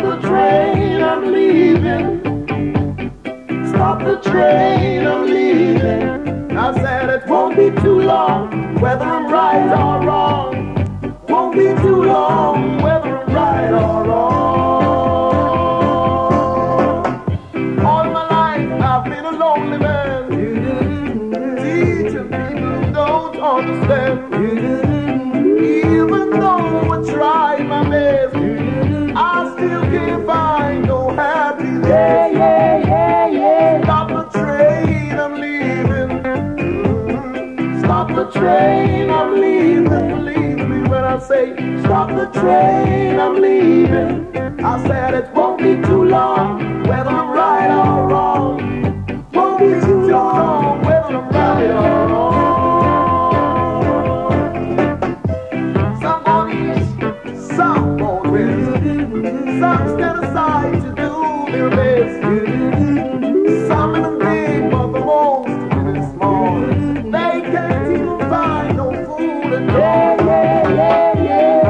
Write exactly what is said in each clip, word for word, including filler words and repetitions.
the train, I'm leaving. Stop the train, I'm leaving. I said it won't be too long, whether I'm right or wrong. Won't be too long, whether I'm right or wrong. All my life I've been a lonely man, teaching people who don't understand. Even though I try my best, I still can't find no happiness. Yeah, yeah, yeah, yeah. Stop the train, I'm leaving. Stop the train, I'm leaving. Believe me when I say, stop the train, I'm leaving. I said it won't be too long, whether I'm right or wrong. Won't be too long, whether I'm right or wrong. Somebody's some won't rest. Some stand aside to do their best. Some in the name of the most really small. They can't even find no food and yeah, yeah, yeah, yeah.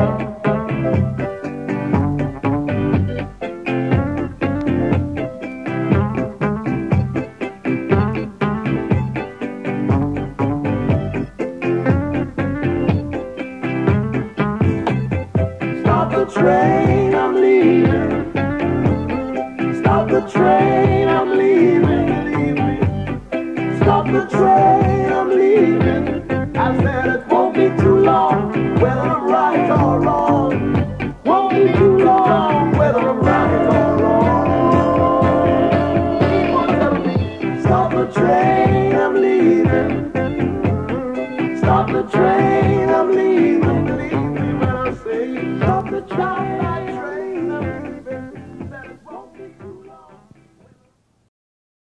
Stop the train, I'm leaving. Stop the train, I'm leaving. Stop the train, I'm leaving. I said it won't be too long, whether I'm right or wrong. Won't be too long, whether I'm right or wrong. People tell me, stop the train, I'm leaving. Stop the train, I'm leaving. Believe me when I say, stop the train.